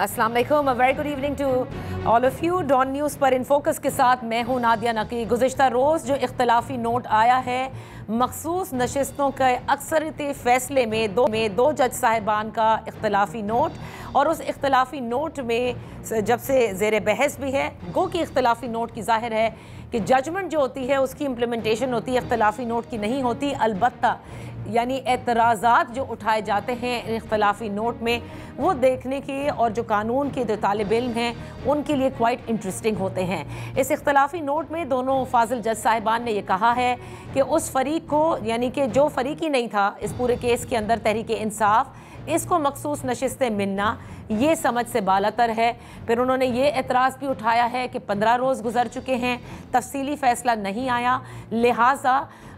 अस्सलाम वालेकुम, very good evening to all of you. Dawn news पर इन फोकस के साथ मैं हूं नादिया नकी। गुज़िश्ता रोज़ जो इख्तलाफी नोट आया है मखसूस नशिस्तों के अक्सरियती फैसले में दो जज साहिबान का इख्तलाफी नोट, और उस इख्तलाफी नोट में जब से ज़ेर बहस भी है, गो की इख्तलाफी नोट की ज़ाहिर है कि जजमेंट जो होती है उसकी इम्प्लीमेंटेशन होती है, इख्तलाफी नोट की नहीं होती। अलबत्ता यानी एतराज़ात जो उठाए जाते हैं इख्तलाफी नोट में, वो देखने के और जो कानून के जो तालिब इल्म हैं उनके लिए क्वाइट इंटरेस्टिंग होते हैं। इस इख्तलाफी नोट में दोनों फाजिल जज साहिबान ने यह कहा है कि उस फरीक को, यानी कि जो फरीक ही नहीं था इस पूरे केस के अंदर, तहरीक इंसाफ, इसको मखसूस नशिस्तें मिलना ये समझ से बालातर है। फिर उन्होंने ये एतराज़ भी उठाया है कि 15 रोज़ गुजर चुके हैं, तफसीली फ़ैसला नहीं आया, लिहाजा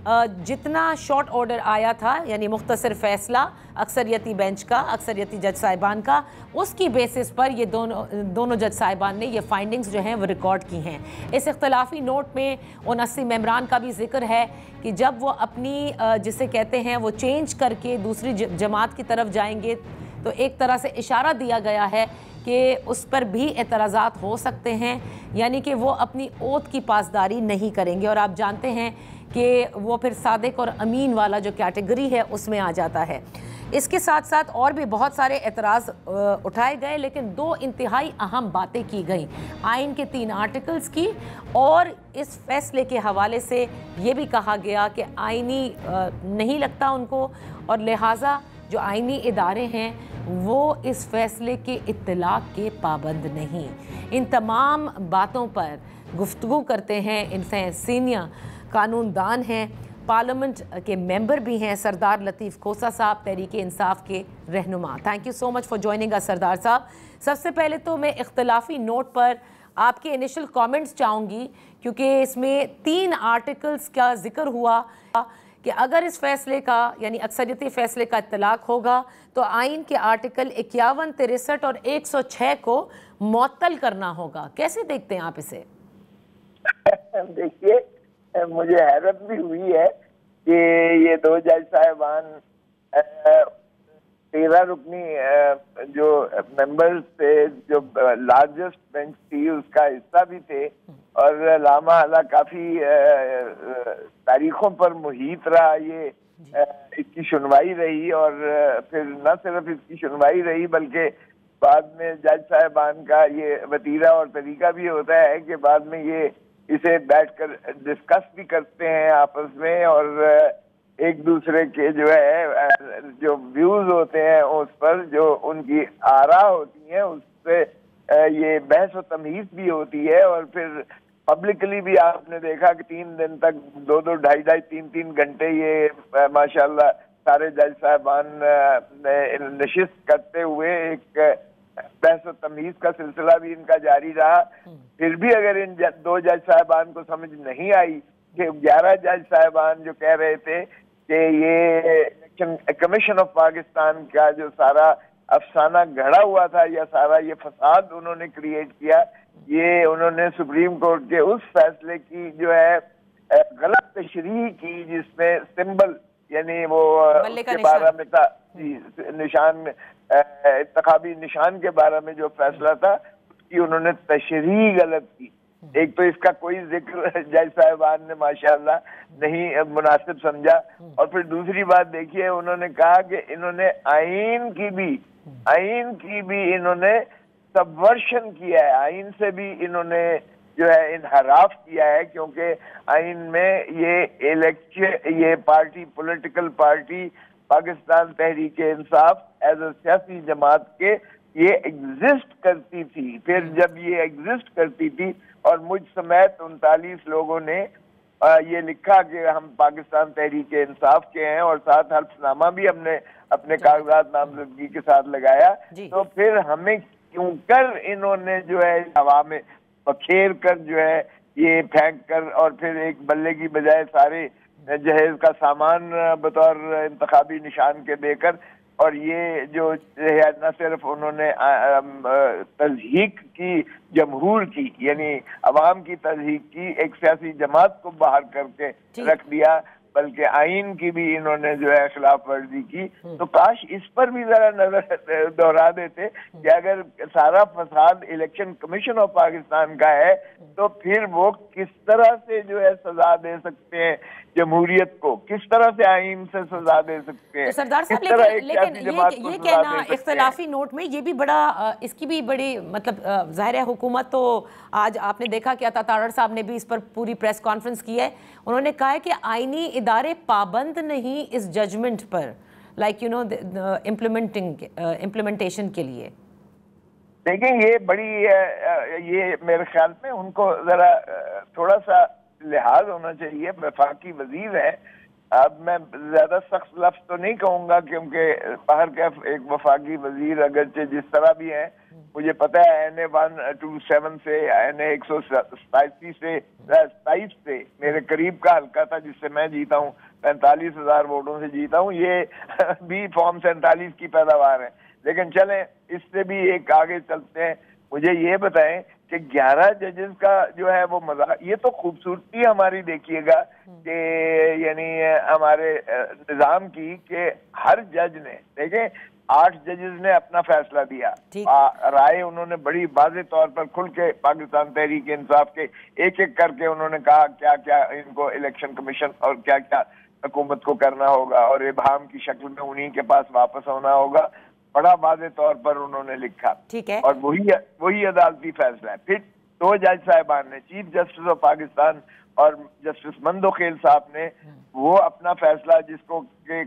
जितना शॉर्ट ऑर्डर आया था यानी मुख्तसर फ़ैसला अक्सरियती बेंच का, अक्सरियती जज साहिबान का, उसकी बेसिस पर ये दोनों जज साहिबान ने ये फाइंडिंग्स जो हैं वो रिकॉर्ड की हैं। इस इख्तलाफी नोट में 79 मेंबरान का भी जिक्र है कि जब वो अपनी जिसे कहते हैं वो चेंज करके दूसरी जमात की तरफ जाएंगे तो एक तरह से इशारा दिया गया है कि उस पर भी एतराज़ात हो सकते हैं, यानी कि वो अपनी ओथ की पासदारी नहीं करेंगे। और आप जानते हैं कि वो फिर सादिक और अमीन वाला जो कैटेगरी है उसमें आ जाता है। इसके साथ साथ और भी बहुत सारे एतराज़ उठाए गए, लेकिन दो इंतहाई अहम बातें की गई आइन के 3 आर्टिकल्स की, और इस फैसले के हवाले से ये भी कहा गया कि आइनी नहीं लगता उनको, और लिहाजा जो आइनी इदारे हैं वो इस फैसले के इत्तलाक के पाबंद नहीं। इन तमाम बातों पर गुफ्तगू करते हैं इनसे सीनियर कानूनदान हैं, पार्लियामेंट के मेंबर भी हैं, सरदार लतीफ़ खोसा साहब, तहरीक इंसाफ के रहनुमा। Thank you so much for joining us सरदार साहब। सबसे पहले तो मैं इख्तलाफी नोट पर आपके इनिशियल कमेंट्स चाहूँगी, क्योंकि इसमें 3 आर्टिकल्स का जिक्र हुआ कि अगर इस फैसले का यानी अक्सरियती फैसले का इत्तलाक होगा तो आइन के आर्टिकल 51, 63 और 106 को मुअत्तल करना होगा। कैसे देखते हैं आप इसे? देखिए, मुझे हैरत भी हुई है कि ये 2 जज साहिबान 13 रुकनी जो मेंबर्स थे, जो लार्जेस्ट बेंच थी उसका हिस्सा भी थे, और लामाअला काफी तारीखों पर मुहित रहा ये इसकी सुनवाई रही। और फिर न सिर्फ इसकी सुनवाई रही बल्कि बाद में जज साहिबान का ये वतीरा और तरीका भी होता है कि बाद में ये इसे बैठकर डिस्कस भी करते हैं आपस में, और एक दूसरे के जो है जो व्यूज होते हैं उस पर जो उनकी आरा होती हैं उससे ये बहस व तमहीज भी होती है। और फिर पब्लिकली भी आपने देखा कि 3 दिन तक 2-2, 2.5-2.5, 3-3 घंटे ये माशाल्लाह सारे जज साहबान नशिस्त करते हुए एक बहस व तमहीज का सिलसिला भी इनका जारी रहा। फिर भी अगर इन 2 जज साहबान को समझ नहीं आई कि 11 जज साहबान जो कह रहे थे कि ये इलेक्शन कमीशन ऑफ पाकिस्तान का जो सारा अफसाना गढ़ा हुआ था या सारा ये फसाद उन्होंने क्रिएट किया, ये उन्होंने सुप्रीम कोर्ट के उस फैसले की जो है गलत तशरीह की जिसमें सिंबल यानी वो के बारे में था निशान, इंतखाबी निशान के बारे में जो फैसला था उसकी उन्होंने तशरीह गलत की। एक तो इसका कोई जिक्र जज साहिबान ने माशाअल्लाह नहीं मुनासिब समझा, और फिर दूसरी बात देखिए, उन्होंने कहा कि इन्होंने आइन की भी इन्होंने सबवर्शन किया है, आइन से भी इन्होंने जो है इनहराफ किया है, क्योंकि आइन में ये party, political party Pakistan Tehreek Insaf as a सियासी जमात के ये एग्जिस्ट करती थी। फिर जब ये एग्जिस्ट करती थी और मुझ समेत 39 लोगों ने ये लिखा कि हम पाकिस्तान तहरीक इंसाफ के हैं, और साथ हल्फनामा भी हमने अपने कागजात नामजदगी के साथ लगाया, तो फिर हमें क्यों कर इन्होंने जो है हवा में बखेर कर जो है ये फेंक कर और फिर एक बल्ले की बजाय सारे जहेज का सामान बतौर इंतखाबी निशान के देकर, और ये जो है न सिर्फ उन्होंने तज़हीक की, जमहूर की यानी अवाम की तज़हीक की, एक सियासी जमात को बाहर करके रख दिया, बल्कि आइन की भी इन्होंने जो है खिलाफ वर्जी की। तो काश इस पर भी जरा नजर दोहरा देते कि अगर सारा फसाद इलेक्शन कमीशन ऑफ पाकिस्तान का है तो फिर वो किस तरह से जो है सजा दे सकते हैं जमहूरियत को, किस तरह से आइन से सजा दे सकते हैं। तो सरदार साहब, लेकिन ये कहना इख्तिलाफी नोट में ये भी बड़ा इसकी भी बड़ी मतलब जाहिर है हुकूमत तो आज आपने देखा कि अता तारड़ साहब ने भी इस पर पूरी प्रेस कॉन्फ्रेंस की है। उन्होंने कहा है कि आईनी इदारे पाबंद नहीं इस जजमेंट पर, लाइक यू नो इम्प्लीमेंटेशन के लिए। देखिए ये बड़ी ये मेरे ख्याल में उनको जरा थोड़ा सा लिहाज होना चाहिए। वफाकी वजीर है, अब मैं ज्यादा सख्त लफ्ज तो नहीं कहूंगा क्योंकि बाहर का एक वफाकी वजीर अगरचे जिस तरह भी है, मुझे पता है NA 127 से NA 187 से 27 से मेरे करीब का हल्का था जिससे मैं जीता हूँ, 45,000 वोटों से जीता हूँ। ये भी फॉर्म 47 की पैदावार है। लेकिन चलें इससे भी एक आगे चलते हैं। मुझे ये बताएं कि 11 जजेस का जो है वो मजा, ये तो खूबसूरती हमारी देखिएगा कि यानी हमारे निजाम की कि हर जज ने देखें 8 जजेस ने अपना फैसला दिया, राय उन्होंने बड़ी वाज़े तौर पर खुल के पाकिस्तान तहरीक इंसाफ के एक एक करके उन्होंने कहा क्या क्या इनको इलेक्शन कमीशन और क्या क्या हुकूमत को करना होगा और इबाम की शक्ल में उन्हीं के पास वापस होना होगा। बड़ा वाज़े तौर पर उन्होंने लिखा, ठीक है, और वही अदालती फैसला है। फिर 2 जज साहिबान ने, चीफ जस्टिस ऑफ पाकिस्तान और जस्टिस मंदोखेल साहब ने वो अपना फैसला जिसको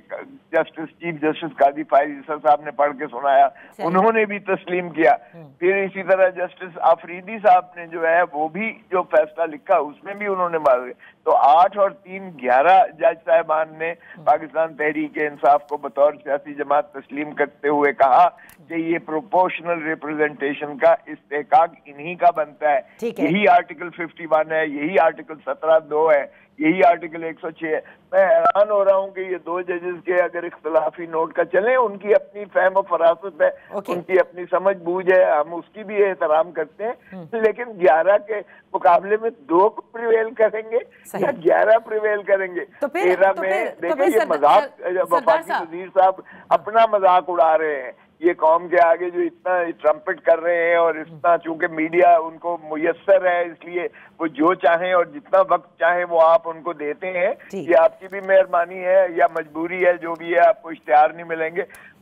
justice chief justice Qazi Faez Isa साहब ने पढ़ के सुनाया, उन्होंने भी तस्लीम किया। फिर इसी तरह जस्टिस आफरीदी साहब ने जो है वो भी जो फैसला लिखा उसमें भी उन्होंने मांगे। तो 8 और 3 11 जज साहिबान ने पाकिस्तान तहरीक इंसाफ को बतौर सियासी जमात तस्लीम करते हुए कहा कि ये प्रोपोर्शनल रिप्रेजेंटेशन का इस्तेहकाक इन्हीं का बनता है। यही आर्टिकल 51 है, यही आर्टिकल 17(2) है, यही आर्टिकल 106 है। मैं हैरान हो रहा हूँ कि ये 2 जजेस के अगर इख्तिलाफी नोट का चले, उनकी अपनी फहम और फरासत है, उनकी अपनी समझ बूझ है, हम उसकी भी एहतराम करते हैं। लेकिन 11 के मुकाबले में 2 प्रिवेल करेंगे या 11 प्रिवेल करेंगे? 13 में देखिए ये मजाक, वफाकी वजीर साहब अपना मजाक उड़ा रहे हैं। ये कौम के आगे जो इतना ट्रम्पेट कर रहे हैं और इतना चूंकि मीडिया उनको मुयस्सर है इसलिए वो जो चाहें और जितना वक्त चाहें वो आप उनको देते हैं। ये आपकी भी मेहरबानी है या मजबूरी है, जो भी है, आपको इश्तिहार नहीं मिलेंगे।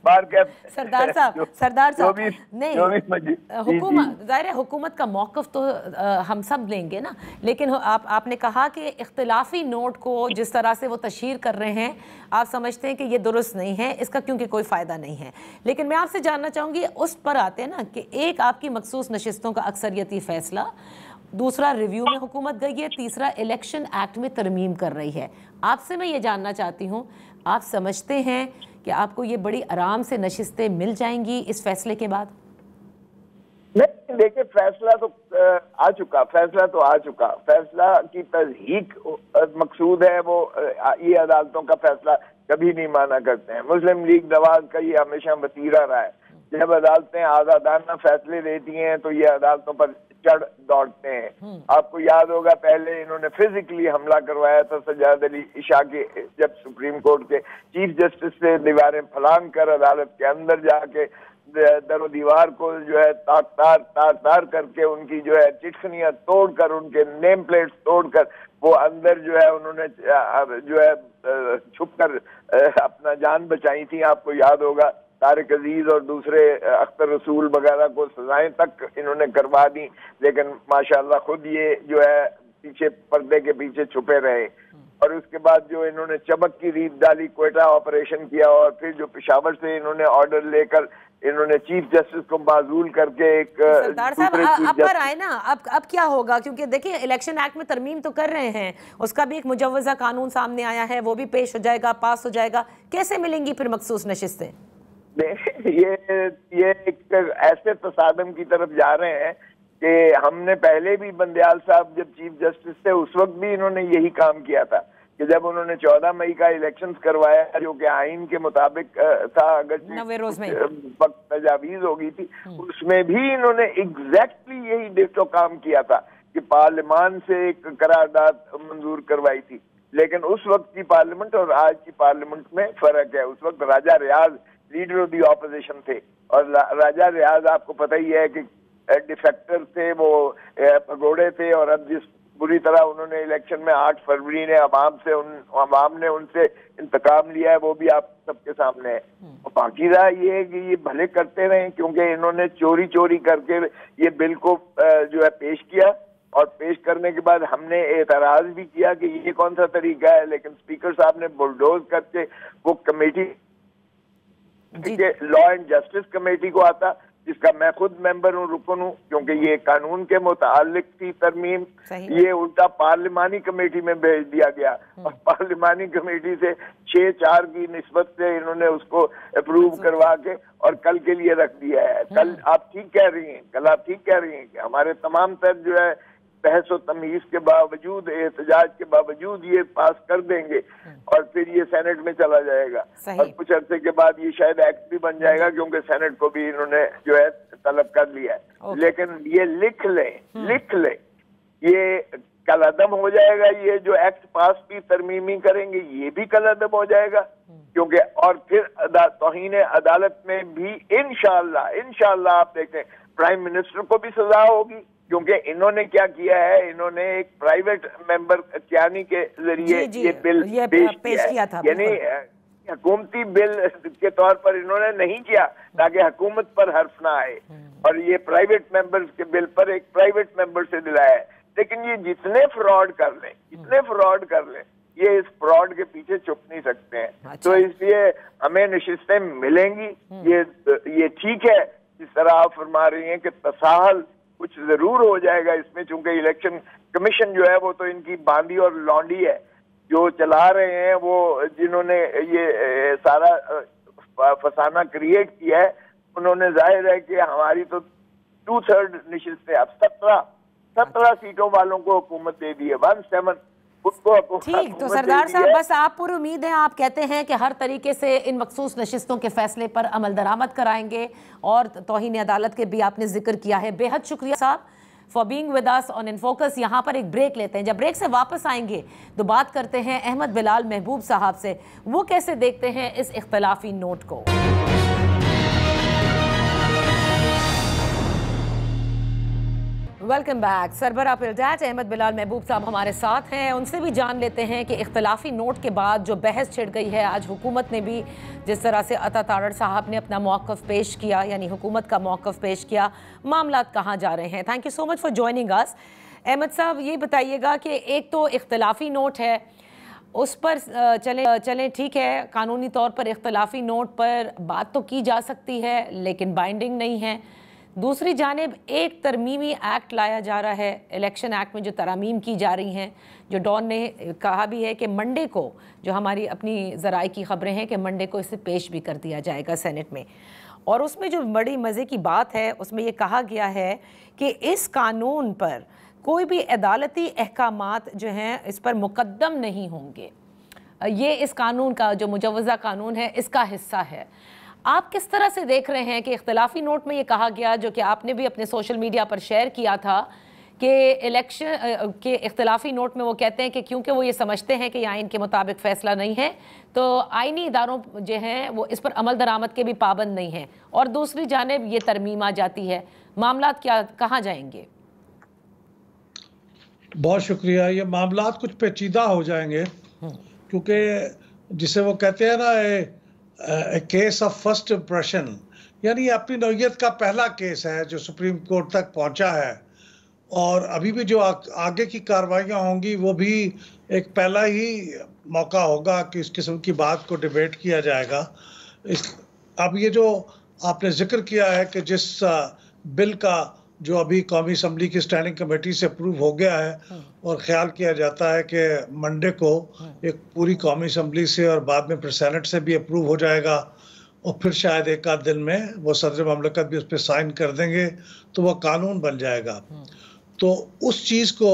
सरदार साहब नहीं, हुकूमत ज़ाहिर है हुकूमत का मौक़िफ़ तो हम सब लेंगे ना, लेकिन आपने कहा कि इख्तिलाफी नोट को जिस तरह से वो तशहीर कर रहे हैं आप समझते हैं कि ये दुरुस्त नहीं है, इसका क्योंकि कोई फ़ायदा नहीं है। लेकिन मैं आपसे जानना चाहूँगी, उस पर आते हैं ना कि एक आपकी मखसूस नशिस्तों का अक्सरियती फ़ैसला, दूसरा रिव्यू में हुकूमत गई है, तीसरा इलेक्शन एक्ट में तरमीम कर रही है। आपसे मैं ये जानना चाहती हूँ, आप समझते हैं कि आपको ये बड़ी आराम से नशिस्तें मिल जाएंगी इस फैसले के बाद? नहीं, देखिए फैसला तो आ चुका, फैसला की तस्दीक मकसूद है। वो ये अदालतों का फैसला कभी नहीं माना करते हैं। मुस्लिम लीग नवाज का ये हमेशा वतीरा रहा है, जब अदालतें आजादाना फैसले देती हैं तो ये अदालतों पर चढ़ दौड़ते हैं। आपको याद होगा पहले इन्होंने फिजिकली हमला करवाया था सज्जाद अली इशा के, जब सुप्रीम कोर्ट के चीफ जस्टिस से दीवारें फलांग कर अदालत के अंदर जाके दरो दीवार को जो है तार करके उनकी जो है चिटखनियां तोड़कर, उनके नेम प्लेट्स तोड़कर वो अंदर जो है उन्होंने जो है छुप कर अपना जान बचाई थी। आपको याद होगा तारिक अजीज और दूसरे अख्तर रसूल वगैरह को सजाएं तक इन्होंने करवा दी, लेकिन माशाल्लाह खुद ये जो है पीछे पर्दे के पीछे छुपे रहे। और उसके बाद जो इन्होंने चमक की रीत डाली, क्वेटा ऑपरेशन किया, और फिर जो पेशावर से इन्होंने ऑर्डर लेकर इन्होंने चीफ जस्टिस को माजूल करके एक सरदार साहब अब पर आए ना, अब क्या होगा? क्योंकि देखिए इलेक्शन एक्ट में तरमीम तो कर रहे हैं, उसका भी एक मुजव्वजा कानून सामने आया है, वो भी पेश हो जाएगा, पास हो जाएगा, कैसे मिलेंगी फिर मखसूस नशिस्तें? ये एक ऐसे तसादम की तरफ जा रहे हैं कि हमने पहले भी बंदयाल साहब जब चीफ जस्टिस थे उस वक्त भी इन्होंने यही काम किया था कि जब उन्होंने 14 मई का इलेक्शंस करवाया जो कि आइन के मुताबिक था, अगर वक्त तजावीज हो गई थी, उसमें भी इन्होंने एग्जैक्टली यही डिट्टो काम किया था कि पार्लियामान से एक करारदाद मंजूर करवाई थी। लेकिन उस वक्त की पार्लियामेंट और आज की पार्लियामेंट में फर्क है। उस वक्त Raja Riaz leader of the opposition थे और राजा रियाज आपको पता ही है कि डिफेक्टर थे, वो पगोड़े थे, और अब जिस बुरी तरह उन्होंने इलेक्शन में 8 फरवरी ने अवाम ने उनसे इंतकाम लिया है, वो भी आप सबके सामने है। और बाकी रहा ये कि ये भले करते रहे, क्योंकि इन्होंने चोरी चोरी करके ये बिल को जो है पेश किया, और पेश करने के बाद हमने एतराज भी किया कि ये कौन सा तरीका है, लेकिन स्पीकर साहब ने बुलडोज करके वो committee law and justice committee को आता, जिसका मैं खुद मेंबर हूँ, रुकन हूँ, क्योंकि ये कानून के मुतालिक थी तरमीम, ये उल्टा पार्लिमानी कमेटी में भेज दिया गया और पार्लिमानी कमेटी से 6-4 की निस्बत से इन्होंने उसको अप्रूव करवा के और कल के लिए रख दिया है। कल आप ठीक कह रही हैं, कल आप ठीक कह रही हैं कि हमारे तमाम तर जो है बहस और तमीज के बावजूद, एहतजाज के बावजूद ये पास कर देंगे और फिर ये सेनेट में चला जाएगा और कुछ अरसे के बाद ये शायद एक्ट भी बन जाएगा, क्योंकि सेनेट को भी इन्होंने जो है तलब कर लिया है। लेकिन ये लिख लें, ये कलअदम हो जाएगा। ये जो एक्ट पास भी तरमीमी करेंगे ये भी कलअदम हो जाएगा, क्योंकि और फिर तौहीन अदालत में भी इंशाअल्लाह आप देखें प्राइम मिनिस्टर को भी सजा होगी, क्योंकि इन्होंने क्या किया है, इन्होंने एक प्राइवेट मेंबर कियानी के जरिए ये बिल पेश किया था, यानी हुकूमती बिल के तौर पर इन्होंने नहीं किया ताकि हुकूमत पर हर्फ ना आए, और ये प्राइवेट मेंबर्स के बिल पर एक प्राइवेट मेंबर से दिलाया है। लेकिन ये जितने फ्रॉड कर लें, ये इस फ्रॉड के पीछे छुप नहीं सकते हैं। तो इसलिए हमें नशिस्तें मिलेंगी, ये ठीक है जिस तरह आप फरमा रही हैं कि तसाहल कुछ जरूर हो जाएगा इसमें, चूंकि इलेक्शन कमीशन जो है वो तो इनकी बांदी और लौंडी है, जो चला रहे हैं, वो जिन्होंने ये सारा फसाना क्रिएट किया है, उन्होंने जाहिर है कि हमारी तो 2/3 नशिस्तें, अब 17 सीटों वालों को हुकूमत दे दी है, 17 ठीक। तो सरदार साहब, बस आप पूरी उम्मीद है, आप कहते हैं कि हर तरीके से इन मखसूस नशिस्तों के फैसले पर अमल दरामद कराएंगे, और तौहीन अदालत के भी आपने जिक्र किया है। बेहद शुक्रिया साहब for being with us on in focus. यहाँ पर एक ब्रेक लेते हैं, जब ब्रेक से वापस आएंगे तो बात करते हैं अहमद बिलाल महबूब साहब से, वो कैसे देखते हैं इस इख्तलाफी नोट को। Welcome back. सरबरा पिलडाट अहमद बिलाल महबूब साहब हमारे साथ हैं, उनसे भी जान लेते हैं कि इख्तलाफी नोट के बाद जो बहस छिड़ गई है, आज हुकूमत ने भी जिस तरह से अता तारड़ साहब ने अपना मौक़िफ़ पेश किया, यानी हुकूमत का मौक़िफ़ पेश किया, मामला कहाँ जा रहे हैं। Thank you so much for joining us. Ahmed साहब, ये बताइएगा कि एक तो इख्तलाफी नोट है, उस पर चलें ठीक है, कानूनी तौर पर इख्तलाफी नोट पर बात तो की जा सकती है लेकिन बाइंडिंग नहीं है। दूसरी जानिब एक तरमीमी एक्ट लाया जा रहा है, इलेक्शन एक्ट में जो तरमीम की जा रही हैं, जो डॉन ने कहा भी है कि मंडे को, जो हमारी अपनी ज़राए की ख़बरें हैं कि मंडे को इसे पेश भी कर दिया जाएगा सेनेट में। और उसमें जो बड़ी मज़े की बात है, उसमें ये कहा गया है कि इस कानून पर कोई भी अदालती अहकामात जो हैं इस पर मुकद्दम नहीं होंगे। ये इस कानून का जो मुजवज़ा कानून है इसका हिस्सा है। आप किस तरह से देख रहे हैं कि इख्तलाफी नोट में ये कहा गया, जो कि आपने भी अपने सोशल मीडिया पर शेयर किया था, कि इलेक्शन के इख्तलाफी नोट में वो कहते हैं कि क्योंकि वो ये समझते हैं कि आइन के मुताबिक फ़ैसला नहीं है, तो आइनी इदारों जो हैं वो इस पर अमल दरामद के भी पाबंद नहीं हैं, और दूसरी जानिब ये तरमीम आ जाती है। मामलात क्या कहाँ जाएंगे? बहुत शुक्रिया। ये मामलात कुछ पेचीदा हो जाएंगे, क्योंकि जिसे वो कहते हैं ना केस ऑफ फर्स्ट इम्प्रेशन, यानी अपनी नौयत का पहला केस है जो सुप्रीम कोर्ट तक पहुंचा है, और अभी भी जो आगे की कार्रवाइयाँ होंगी वो भी एक पहला ही मौका होगा कि इस किस्म की बात को डिबेट किया जाएगा। अब ये जो आपने जिक्र किया है कि जिस बिल का जो अभी कौमी असम्बली की स्टैंडिंग कमेटी से अप्रूव हो गया है, और ख्याल किया जाता है कि मंडे को एक पूरी कौमी असम्बली से और बाद में फिर सेनेट से भी अप्रूव हो जाएगा, और फिर शायद एक आध दिन में वो सदर ममलकत भी उस पर साइन कर देंगे तो वह कानून बन जाएगा। तो उस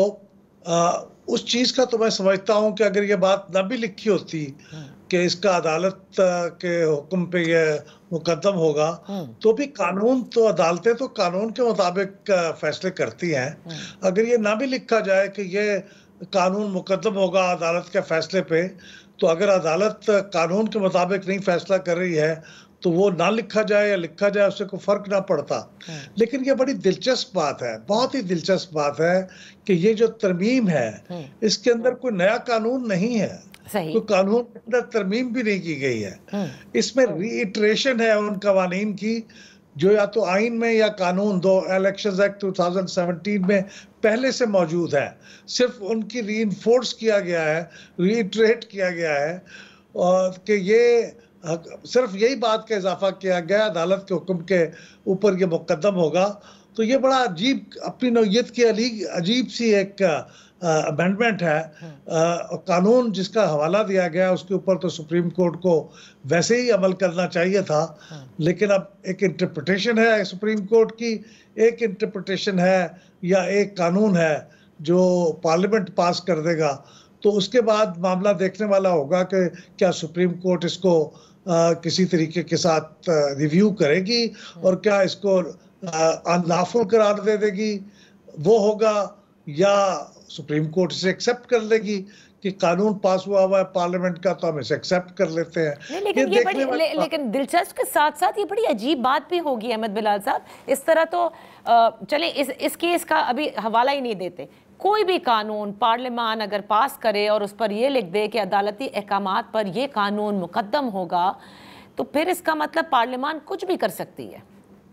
चीज़ का तो मैं समझता हूँ कि अगर ये बात ना भी लिखी होती कि इसका अदालत के हुक्म पे ये मुकद्दम होगा, तो भी कानून तो अदालतें तो कानून के मुताबिक फैसले करती हैं। अगर ये ना भी लिखा जाए कि ये कानून मुकद्दम होगा अदालत के फैसले पे, तो अगर अदालत कानून के मुताबिक नहीं फैसला कर रही है तो वो ना लिखा जाए या लिखा जाए उससे कोई फर्क ना पड़ता। लेकिन ये बड़ी दिलचस्प बात है, बहुत ही दिलचस्प बात है कि ये जो तरमीम है इसके अंदर कोई नया कानून नहीं है, कोई कानून के अंदर तरमीम भी नहीं की गई है। इसमें रीइटरेशन है उन कवानीन की जो या तो आइन में या कानून दो इलेक्शंस एक्ट 2017 में पहले से मौजूद है, सिर्फ उनकी रीइंफोर्स किया गया है, रीइटरेट किया गया है और कि ये सिर्फ यही बात का इजाफा किया गया अदालत के हुक्म के ऊपर ये मुकद्दम होगा। तो ये बड़ा अजीब, अपनी नौयत की अजीब सी एक अमेंडमेंट है। कानून जिसका हवाला दिया गया उसके ऊपर तो सुप्रीम कोर्ट को वैसे ही अमल करना चाहिए था, लेकिन अब एक इंटरप्रिटेशन है सुप्रीम कोर्ट की, एक इंटरप्रिटेशन है या एक कानून है जो पार्लियामेंट पास कर देगा। तो उसके बाद मामला देखने वाला होगा कि क्या सुप्रीम कोर्ट इसको किसी तरीके के साथ रिव्यू करेगी और क्या इसको अनलॉफुल करार दे देगी, वो होगा, या सुप्रीम कोर्ट इसे एक्सेप्ट कर लेगी कि कानून पास हुआ है पार्लियामेंट का तो हम इसे एक्सेप्ट कर लेते हैं। नहीं, लेकिन ये बड़ी लेकिन दिलचस्प के साथ साथ ये बड़ी अजीब बात भी होगी अहमद बिलाल साहब। इस तरह तो चले इस केस का अभी हवाला ही नहीं देते। कोई भी कानून पार्लियामान अगर पास करे और उस पर ये लिख दे कि अदालती अहकामात पर ये कानून मुकद्दम होगा, तो फिर इसका मतलब पार्लियामान कुछ भी कर सकती है।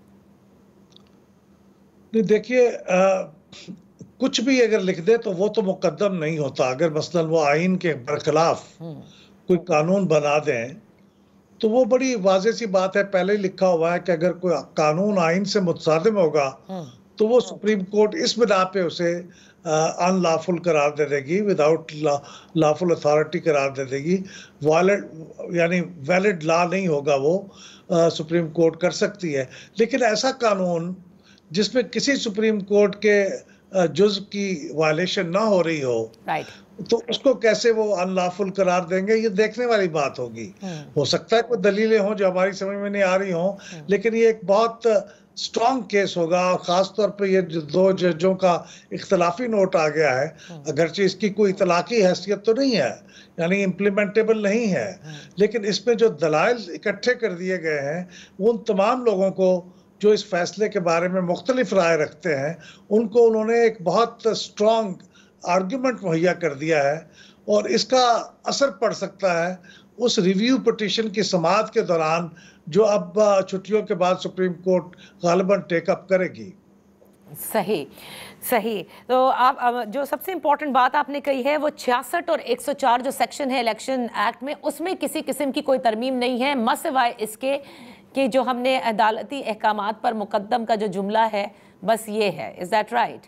नहीं, देखिए कुछ भी अगर लिख दे तो वो तो मुकद्दम नहीं होता। अगर मसलन वो आइन के बरखिलाफ कोई कानून बना दें तो वो बड़ी वाज़ेह सी बात है, पहले ही लिखा हुआ है कि अगर कोई कानून आइन से मुतसादिम होगा तो वो सुप्रीम कोर्ट इस बिना पे उसे अनलॉफुल करार दे देगी, विदाउट लॉफुल अथॉरिटी करार दे देगी, वैलिड यानी वैलिड लॉ नहीं होगा, वो सुप्रीम कोर्ट कर सकती है। लेकिन ऐसा कानून जिसमें किसी सुप्रीम कोर्ट के जुज़ की वायलेशन ना हो रही हो, तो उसको कैसे वो अनलॉफुल करार देंगे, ये देखने वाली बात होगी। हो सकता है कोई दलीलें हों जो हमारी समझ में नहीं आ रही हों, लेकिन ये एक बहुत स्ट्रॉन्ग केस होगा। और ख़ास तौर पे ये दो जजों का इख्तलाफी नोट आ गया है, अगरचे इसकी कोई इतलाक़ी हैसियत तो नहीं है, यानी इम्प्लीमेंटेबल नहीं है, लेकिन इसमें जो दलाइल इकट्ठे कर दिए गए हैं उन तमाम लोगों को जो इस फैसले के बारे में मुख्तलिफ राय रखते हैं उनको उन्होंने एक बहुत स्ट्रॉन्ग आर्ग्यूमेंट मुहैया कर दिया है और इसका असर पड़ सकता है उस रिव्यू पिटीशन की समाअत के दौरान जो अब छुट्टियों के बाद सुप्रीम कोर्ट गालिबन टेकअप करेगी। सही सही। तो आप जो सबसे इम्पोर्टेंट बात आपने कही है वो 66 और 104 जो सेक्शन है इलेक्शन एक्ट में, उसमें किसी किस्म की कोई तरमीम नहीं है, मसवाए इसके कि जो हमने अदालती अहकामात पर मुकद्दम का जो जुमला है बस ये है। Is that right?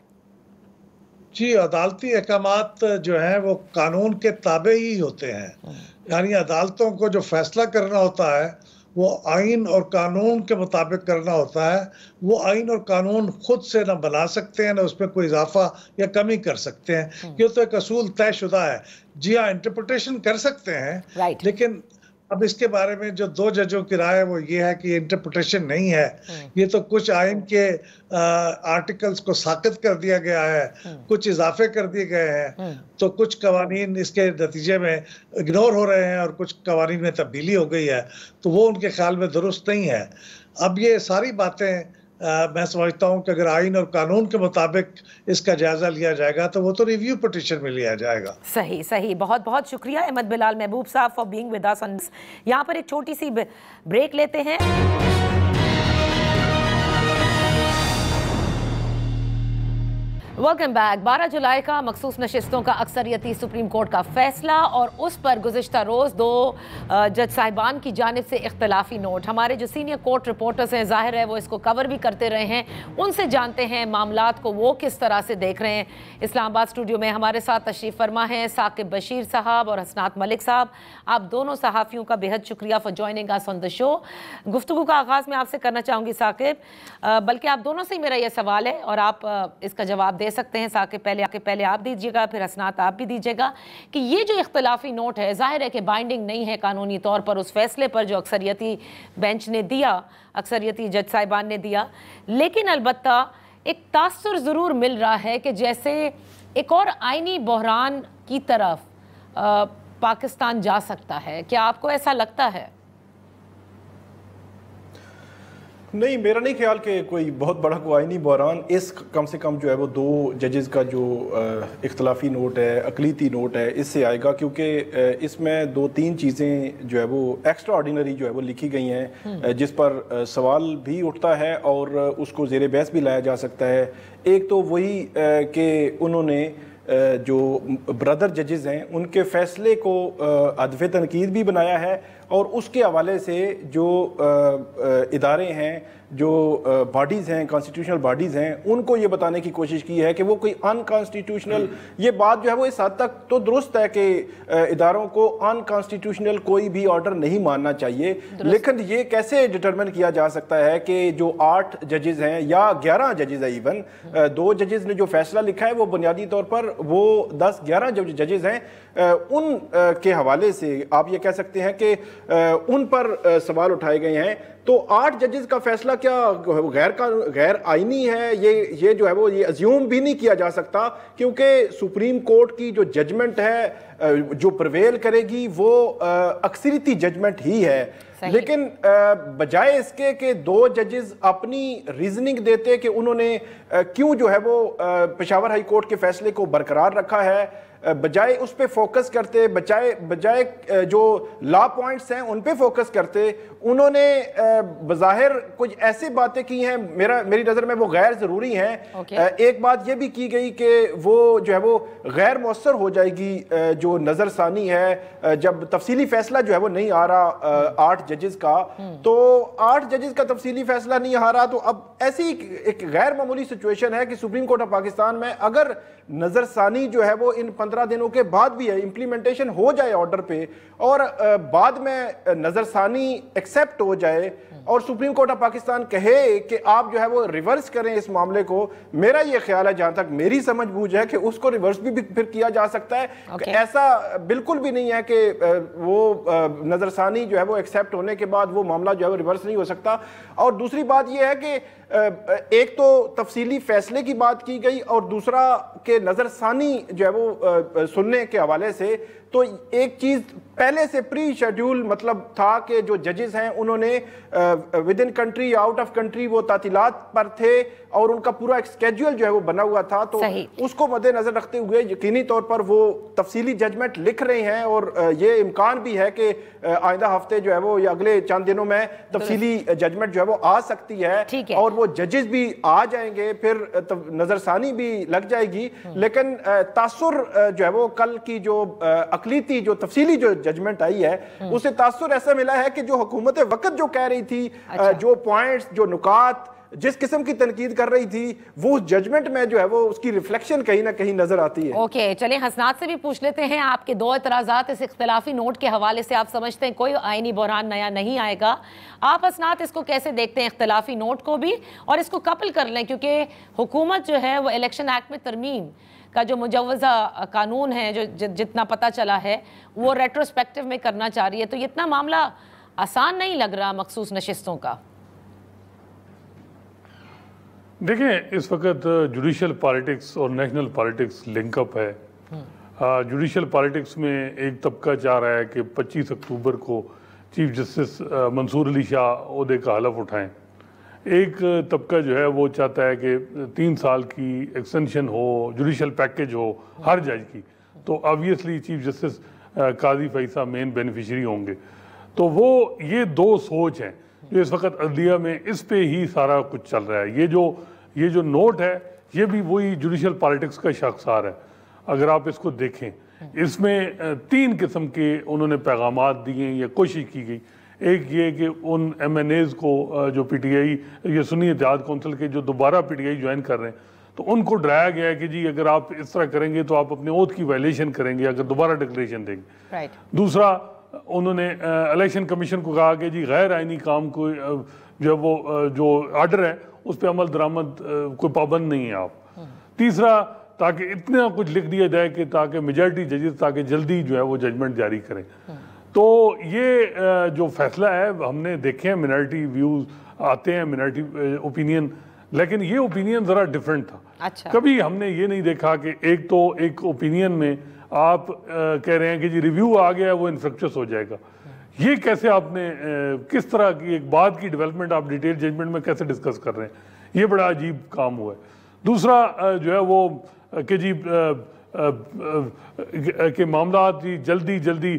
जी, अदालती अहकामात जो हैं वो कानून के ताबे ही होते हैं, यानी अदालतों को जो फैसला करना होता है वो आइन और कानून के मुताबिक करना होता है। वो आइन और कानून खुद से ना बना सकते हैं ना उसमें कोई इजाफा या कमी कर सकते हैं, ये तो एक असूल तयशुदा है। जी हाँ, इंटरप्रिटेशन कर सकते हैं, लेकिन अब इसके बारे में जो दो जजों की राय है वो ये है कि इंटरप्रिटेशन नहीं है, ये तो कुछ आइन के आर्टिकल्स को साकित कर दिया गया है, कुछ इजाफे कर दिए गए हैं, तो कुछ कवानीन इसके नतीजे में इग्नोर हो रहे हैं और कुछ कवानीन में तब्दीली हो गई है, तो वो उनके ख्याल में दुरुस्त नहीं है। अब ये सारी बातें मैं समझता हूँ कि अगर आइन और कानून के मुताबिक इसका जायजा लिया जाएगा तो वो तो रिव्यू पिटीशन में लिया जाएगा। सही सही। बहुत बहुत शुक्रिया अहमद बिलाल महबूब साहब फॉर बीइंग विद अस। यहाँ पर एक छोटी सी ब्रेक लेते हैं। Welcome back. 12 जुलाई का मखसूस नशिस्तों का अक्सरियती सुप्रीम कोर्ट का फैसला और उस पर गुज़िश्ता रोज़ दो जज साहिबान की जानिब से इख्तलाफी नोट। हमारे जो सीनियर कोर्ट रिपोर्टर्स हैं ज़ाहिर है वो इसको कवर भी करते रहे हैं, उनसे जानते हैं मामलात को वो किस तरह से देख रहे हैं। इस्लामाबाद स्टूडियो में हमारे साथ तशरीफ़ फरमा हैं साकिब बशीर साहब और हसनात मलिक साहब। आप दोनों सहाफ़ियों का बेहद शुक्रिया for joining us on the show. गुफ्तगू का आगाज़ मैं आपसे करना चाहूँगी साकिब, बल्कि आप दोनों से ही मेरा यह सवाल है और आप इसका जवाब दे सकते हैं। साकिब पहले आप दीजिएगा, फिर हसनात आप भी दीजिएगा कि ये जो इख्तलाफी नोट है ज़ाहिर है कि बाइंडिंग नहीं है कानूनी तौर पर उस फैसले पर जो अक्सरियती बेंच ने दिया, अक्सरियती जज साहिबान ने दिया, लेकिन अलबत्ता एक तासुर ज़रूर मिल रहा है कि जैसे एक और आईनी बहरान की तरफ पाकिस्तान जा सकता है, क्या आपको ऐसा लगता है? नहीं, मेरा नहीं ख्याल कि कोई बहुत बड़ा कोई आईनी बहरान इस कम से कम जो है वो 2 जजेस का जो इख्तलाफी नोट है, अकलीती नोट है, इससे आएगा, क्योंकि इसमें 2-3 चीज़ें जो है वो एक्स्ट्रा ऑर्डिनरी जो है वो लिखी गई हैं जिस पर सवाल भी उठता है और उसको ज़ेर बहस भी लाया जा सकता है। एक तो वही कि उन्होंने जो ब्रदर जजेस हैं उनके फैसले को हदफ तनकीद भी बनाया है और उसके हवाले से जो इदारे हैं, जो बॉडीज़ हैं, कॉन्स्टिट्यूशनल बॉडीज़ हैं, उनको ये बताने की कोशिश की है कि वो कोई अनकॉन्स्टिट्यूशनल, ये बात जो है वो इस हद तक तो दुरुस्त है कि इदारों को अनकॉन्स्टिट्यूशनल कोई भी ऑर्डर नहीं मानना चाहिए, लेकिन ये कैसे डिटरमिन किया जा सकता है कि जो 8 जजेस हैं या 11 जजेस है, इवन 2 जजेस ने जो फैसला लिखा है वो बुनियादी तौर पर वो 10-11 जो जजेस हैं उन के हवाले से आप ये कह सकते हैं कि उन पर सवाल उठाए गए हैं। तो 8 जजेस का फैसला क्या गैर आईनी है, ये जो है वो ये अज्यूम भी नहीं किया जा सकता, क्योंकि सुप्रीम कोर्ट की जो जजमेंट है जो प्रिवेल करेगी वो अक्सरियती जजमेंट ही है। लेकिन बजाय इसके कि 2 जजेस अपनी रीजनिंग देते कि उन्होंने क्यों जो है वो पेशावर हाई कोर्ट के फैसले को बरकरार रखा है, बजाय उस पर फोकस करते, बजाय जो लॉ पॉइंट्स हैं उन पे फोकस करते, उन्होंने बज़ाहिर कुछ ऐसी बातें की हैं मेरी नज़र में वो गैर ज़रूरी हैं। एक बात ये भी की गई कि वो जो है वो गैर मौसर हो जाएगी जो नज़रसानी है जब तफसीली फैसला जो है वो नहीं आ रहा 8 जजेस का, तो 8 जजेस का तफसीली फैसला नहीं आ रहा, तो अब ऐसी एक गैर मामूली सिचुएशन है कि सुप्रीम कोर्ट ऑफ पाकिस्तान में अगर नज़रसानी जो है वो इन 15 दिनों के बाद भी है, इंप्लीमेंटेशन हो जाए ऑर्डर पे और बाद में नज़रसानी एक्सेप्ट हो जाए और सुप्रीम कोर्ट ऑफ पाकिस्तान कहे कि आप जो है वो रिवर्स करें इस मामले को, मेरा ये ख्याल है, जहां तक मेरी समझ बूझ है, कि उसको रिवर्स भी फिर किया जा सकता है। ऐसा बिल्कुल भी नहीं है कि वो नज़रसानी जो है वो एक्सेप्ट होने के बाद वो मामला जो है वो रिवर्स नहीं हो सकता। और दूसरी बात ये है कि एक तो तफसीली फैसले की बात की गई और दूसरा के नज़रसानी जो है वो सुनने के हवाले से, तो एक चीज़ पहले से प्री शेड्यूल मतलब था कि जो जजेस हैं उन्होंने within country out of country वो तातीलात पर थे और उनका पूरा एक स्केड्यूल जो है वो बना हुआ था, तो उसको मद्देनजर रखते हुए यकीनी तौर पर वो तफसीली जजमेंट लिख रहे हैं और ये इम्कान भी है कि आइंदा हफ्ते जो है वो या अगले चंद दिनों में तफसीली जजमेंट जो है वो आ सकती है और वो जजेस भी आ जाएंगे, फिर नजरसानी भी लग जाएगी। लेकिन तासुर जो है वो कल की जो अकलीती जो तफसीली जो जजमेंट आई है उससे तासुर ऐसा मिला है कि जो हुकूमत वक्त जो कह रही थी, जो पॉइंट्स जो नुकात जिस किस्म की तनकीद कर रही थी, वो जजमेंट में जो है वो उसकी रिफ्लेक्शन कहीं ना कहीं नजर आती है। ओके, चलिए हसनात से भी पूछ लेते हैं आपके 2 एतराज़ात इस इख्तिलाफी नोट के हवाले से। आप समझते हैं कोई आईनी बहरान नया नहीं आएगा, आप हसनात इसको कैसे देखते हैं इख्तिलाफी नोट को भी, और इसको कपल कर लें क्योंकि हुकूमत जो है वो इलेक्शन एक्ट में तरमीम का जो मुजव्वज़ा कानून है जो जितना पता चला है वो रेट्रोस्पेक्टिव में करना चाह रही है, तो इतना मामला आसान नहीं लग रहा मखसूस नशिस्तों का। देखें, इस वक्त जुडिशल पॉलिटिक्स और नेशनल पॉलिटिक्स लिंकअप है। जुडिशल पॉलिटिक्स में एक तबका चाह रहा है कि 25 अक्टूबर को चीफ जस्टिस मंसूर अली शाह ओहदे का हलफ उठाएं। एक तबका जो है वो चाहता है कि 3 साल की एक्सटेंशन हो, जुडिशल पैकेज हो हर जज की, तो ऑब्वियसली चीफ जस्टिस काजी फैसा मेन बेनिफिशरी होंगे। तो वो ये 2 सोच हैं जो इस वक्त अदलिया में इस पे ही सारा कुछ चल रहा है। ये जो नोट है ये भी वही जुडिशल पॉलिटिक्स का शाखसार है। अगर आप इसको देखें, इसमें 3 किस्म के उन्होंने पैगामात दिए या कोशिश की गई। एक ये कि उन MNAs को जो PTI ये सुन्नी इत्तेहाद कौंसिल के जो दोबारा PTI ज्वाइन कर रहे हैं, तो उनको डराया गया है कि जी अगर आप इस तरह करेंगे तो आप अपने ओथ की वायलेशन करेंगे अगर दोबारा डिक्लेरेशन देंगे। दूसरा, उन्होंने इलेक्शन कमीशन को कहा कि जी गैर आइनी काम को जो वो जो आर्डर है उस पर अमल दरामद कोई पाबंद नहीं है आप। तीसरा, ताकि इतना कुछ लिख दिया जाए कि ताकि मेजॉरिटी जजेस ताकि जल्दी जो है वो जजमेंट जारी करें। तो ये जो फैसला है हमने देखे हैं, मिनॉरिटी व्यूज़ आते हैं, मिनॉरिटी ओपिनियन लेकिन ये ओपिनियन ज़रा डिफरेंट था। अच्छा। कभी हमने ये नहीं देखा कि एक ओपिनियन में आप कह रहे हैं कि जी रिव्यू आ गया वो इन्फेक्शस हो जाएगा। ये कैसे आपने किस तरह की एक बात की डेवलपमेंट आप डिटेल जजमेंट में कैसे डिस्कस कर रहे हैं, ये बड़ा अजीब काम हुआ है। दूसरा जो है वो कि जी के मामला जी जल्दी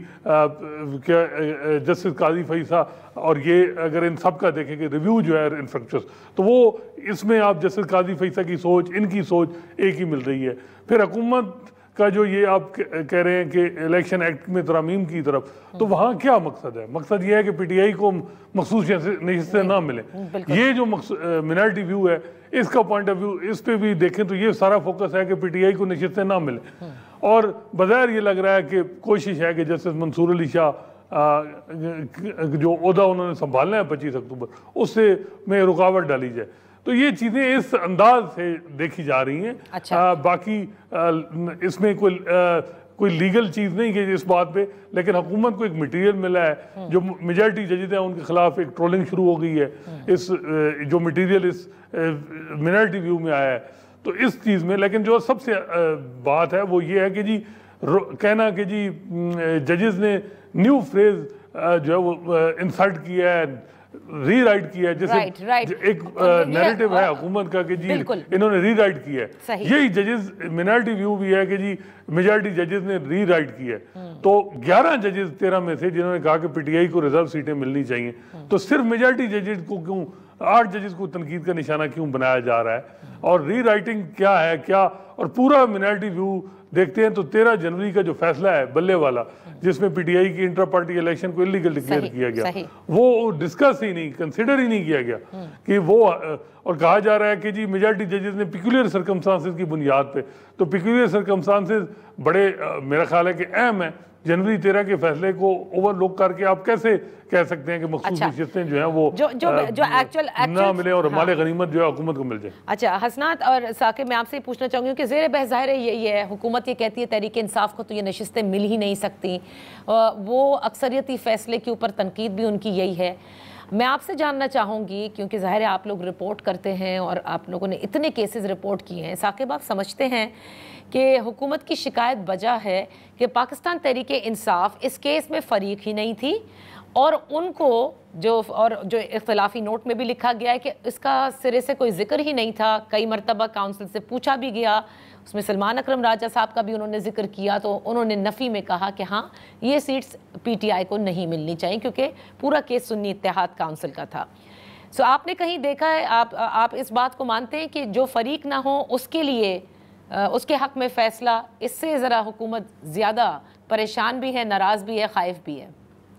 जस्टिस काजी फैसा और ये अगर इन सब का देखें कि रिव्यू जो है इन्फेक्शस, तो वो इसमें आप जस्टिस काजी फैसा की सोच, इनकी सोच एक ही मिल रही है। फिर हुकूमत का जो ये आप कह रहे हैं कि इलेक्शन एक्ट में तरमीम की तरफ, तो वहाँ क्या मकसद है? मकसद ये है कि पीटीआई को मखसूस नशिस्तें ना मिले। ये जो मिनॉरिटी व्यू है, इसका पॉइंट ऑफ व्यू इस पे भी देखें तो ये सारा फोकस है कि पीटीआई को नशिस्तें ना मिले। और बज़ाहिर ये लग रहा है कि कोशिश है कि जस्टिस मंसूर अली शाह जो ओहदा उन्होंने संभालना है 25 अक्टूबर, उससे में रुकावट डाली जाए। तो ये चीज़ें इस अंदाज से देखी जा रही हैं। अच्छा। बाकी इसमें कोई लीगल चीज़ नहीं है इस बात पे, लेकिन हुकूमत को एक मटेरियल मिला है। जो मेजॉरिटी जजेस हैं उनके खिलाफ एक ट्रोलिंग शुरू हो गई है। इस जो मटेरियल इस मिनॉरिटी व्यू में आया है, तो इस चीज़ में, लेकिन जो सबसे बात है वो ये है कि जी कहना कि जी जजेस ने न्यू फ्रेज जो है वो इंसर्ट किया है, रीराइट किया है, जैसे एक नैरेटिव है हुकूमत का कि जी इन्होंने रीराइट किया है। यही जजेस मिनॉरिटी व्यू भी है कि जी मेजॉरिटी जजेस ने रीराइट किया है। तो 11 जजेस 13 में से जिन्होंने कहा कि पीटीआई को रिजर्व सीटें मिलनी चाहिए, तो सिर्फ मेजॉरिटी जजेस को क्यों, 8 जजेस को तनकीद का निशाना क्यों बनाया जा रहा है? और रीराइटिंग क्या है क्या? और पूरा मिनॉरिटी व्यू देखते हैं तो 13 जनवरी का जो फैसला है बल्ले वाला, जिसमें पीटीआई की इंटर पार्टी इलेक्शन को इलीगल डिक्लेयर किया गया, वो डिस्कस ही नहीं, कंसिडर ही नहीं किया गया कि वो, और कहा जा रहा है कि जी मेजॉरिटी जजेस ने पिक्यूलियर सर्कमस्टांसेस की बुनियाद पे, तो पिक्यूलियर सर्कमस्टांसेस बड़े मेरा ख्याल है कि अहम है। जनवरी 13 के फैसले को ओवरलुक करके आप कैसे कह सकते हैं कि मखसूस नशिस्तें जो हैं वो जो एक्चुअल ना मिले और माले गनीमत जो है हुकूमत को मिल जाए। अच्छा हसनात और साकिब, मैं आपसे पूछना चाहूँगी कि ज़ेर बहस ज़ाहिर यही है, हुकूमत ये कहती है तहरीक इंसाफ को तो ये नशिस्तें मिल ही नहीं सकती, वो अक्सरियती फैसले के ऊपर तनकीद भी उनकी यही है। मैं आपसे जानना चाहूँगी, क्योंकि ज़ाहिर है आप लोग रिपोर्ट करते हैं और आप लोगों ने इतने केसेस रिपोर्ट किए हैं, साकिब आप समझते हैं कि हुकूमत की शिकायत वजह है कि पाकिस्तान तहरीक इंसाफ इस केस में फ़रीक ही नहीं थी, और उनको जो इख्तलाफी नोट में भी लिखा गया है कि इसका सिरे से कोई जिक्र ही नहीं था। कई मरतबा काउंसिल से पूछा भी गया, उसमें सलमान अकरम राजा साहब का भी उन्होंने जिक्र किया, तो उन्होंने नफ़ी में कहा कि हाँ ये सीट्स पीटीआई को नहीं मिलनी चाहिए क्योंकि पूरा केस सुन्नी इत्तेहाद काउंसिल का था। सो आपने कहीं देखा है, आप इस बात को मानते हैं कि जो फरीक ना हो उसके लिए उसके हक में फ़ैसला, इससे ज़रा हुकूमत ज़्यादा परेशान भी है, नाराज़ भी है, खाइफ भी है?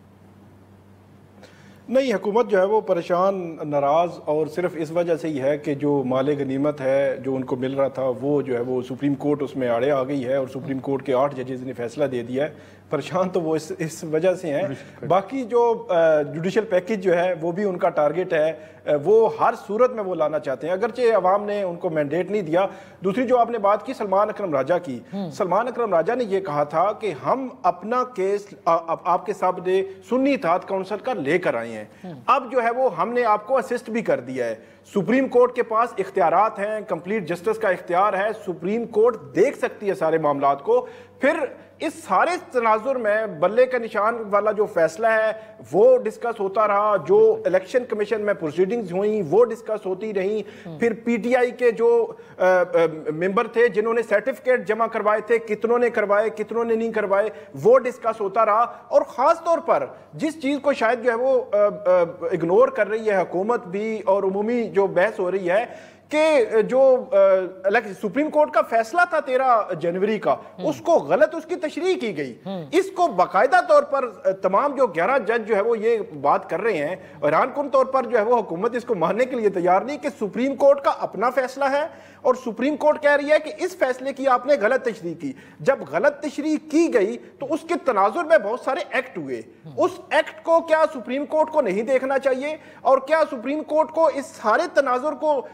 नहीं, हुकूमत जो है वो परेशान, नाराज़ और सिर्फ इस वजह से ही है कि जो माले गनीमत है जो उनको मिल रहा था वो जो है वो सुप्रीम कोर्ट उसमें आड़े आ गई है और सुप्रीम कोर्ट के 8 जजेस ने फैसला दे दिया है। परेशान तो वो इस वजह से हैं। बाकी जो जुडिशल पैकेज जो है वो भी उनका टारगेट है, वो हर सूरत में वो लाना चाहते हैं, अगरचे अवाम ने उनको मैंडेट नहीं दिया। दूसरी जो आपने बात की सलमान अकरम राजा की, सलमान अकरम राजा ने ये कहा था कि हम अपना केस आपके सामने सुन्नी इत्तेहाद काउंसिल का लेकर आए हैं। अब जो है वो हमने आपको असिस्ट भी कर दिया है। सुप्रीम कोर्ट के पास इख्तियारात हैं, कंप्लीट जस्टिस का इख्तियार है, सुप्रीम कोर्ट देख सकती है सारे मामलात को। फिर इस सारे तनाजुर में बल्ले का निशान वाला जो फैसला है वो डिस्कस होता रहा, जो इलेक्शन कमीशन में प्रोसीडिंग्स हुई वो डिस्कस होती रही। फिर पीटीआई के जो मेंबर थे जिन्होंने सर्टिफिकेट जमा करवाए थे, कितनों ने करवाए कितनों ने नहीं करवाए, वो डिस्कस होता रहा। और ख़ास तौर पर जिस चीज़ को शायद जो है वो इग्नोर कर रही है हुकूमत भी और उमूमी जो बहस हो रही है कि जो सुप्रीम कोर्ट का फैसला था 13 जनवरी का, उसको गलत उसकी तशरीह की गई। इसको बाकायदा तौर पर तमाम जो 11 जज जो है वो ये बात कर रहे हैं, हैरानकुन तौर पर जो है वो हुकूमत इसको मानने के लिए तैयार नहीं कि सुप्रीम कोर्ट का अपना फैसला है और सुप्रीम कोर्ट कह रही है कि इस फैसले की आपने गलत तशरीह की। जब गलत तशरीह की गई तो उसके तनाजुर में बहुत सारे एक्ट हुए। उस एक्ट को क्या सुप्रीम कोर्ट को नहीं देखना चाहिए? और क्या सुप्रीम कोर्ट को इस सारे तनाजुर को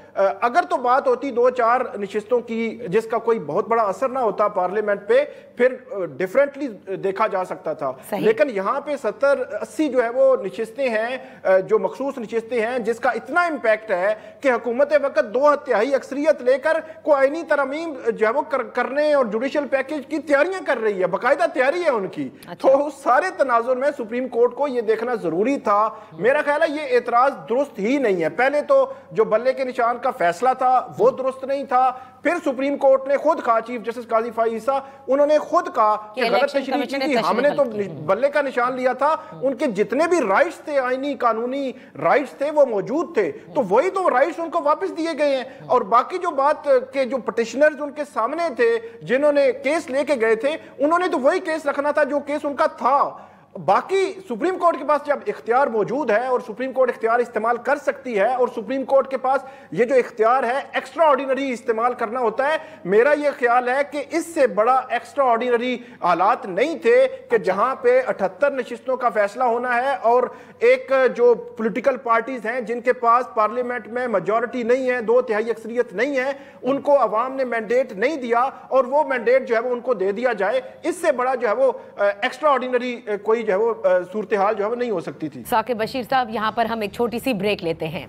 अगर तो बात होती 2-4 नशिस्तों की जिसका कोई बहुत बड़ा असर ना होता पार्लियामेंट पे, फिर डिफरेंटली देखा जा सकता था। लेकिन यहाँ पे 70-80 जो है वो नशिस्तें हैं, जो मखसूस नशिस्तें हैं, जिसका इतना इम्पैक्ट है कि हुकूमत वक्त 2/3 अक्सरियत लेकर को आईनी तरमीम जो है वो करने और जुडिशल पैकेज की तैयारियां कर रही है, बाकायदा तैयारी है उनकी। तो उस सारे तनाजुर में सुप्रीम कोर्ट को ये देखना जरूरी था। मेरा ख्याल है ये एतराज दुरुस्त ही नहीं है। पहले तो जो बल्ले के निशान का फैसला था वो दुरुस्त नहीं था, फिर सुप्रीम कोर्ट ने खुद कहा, चीफ जस्टिस काजी फाइसा उन्होंने खुद कहा कि गलत तशरीह की, हमने तो बल्ले का निशान लिया था, उनके जितने भी राइट्स थे, आईनी कानूनी राइट्स थे, वो मौजूद थे, तो वही तो राइट्स उनको वापस दिए गए हैं। और बाकी जो बात के जो पिटिशनर्स उनके सामने थे, जिन्होंने केस लेके गए थे, उन्होंने तो वही केस रखना था जो केस उनका था। बाकी सुप्रीम कोर्ट के पास जब इख्तियार मौजूद है और सुप्रीम कोर्ट इख्तियार इस्तेमाल कर सकती है, और सुप्रीम कोर्ट के पास ये जो इख्तियार है एक्स्ट्रा ऑर्डिनरी इस्तेमाल करना होता है, मेरा ये ख्याल है कि इससे बड़ा एक्स्ट्रा ऑर्डिनरी हालात नहीं थे कि जहां पे 78 नशिस्तों का फैसला होना है और एक जो पॉलिटिकल पार्टीज हैं जिनके पास पार्लियामेंट में मेजॉरिटी नहीं है, 2/3 अक्सरियत नहीं है, उनको अवाम ने मैंडेट नहीं दिया और वो मैंडेट जो है वो उनको दे दिया जाए, इससे बड़ा जो है वो एक्स्ट्रा ऑर्डिनरी कोई जो है वो सूरत हाल जो है वो नहीं हो सकती थी। साकिब बशीर साहब, यहाँ पर हम एक छोटी सी ब्रेक लेते हैं।